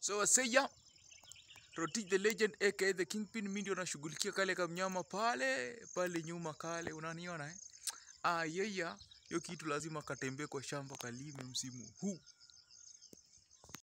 So Seya Rotich the legend aka the kingpin, mimi ndio nashughulikia kale kamnyama pale nyuma kale, unaniona eh? Yeye hiyo kitu lazima katembee kwa shamba kalime msimu huu.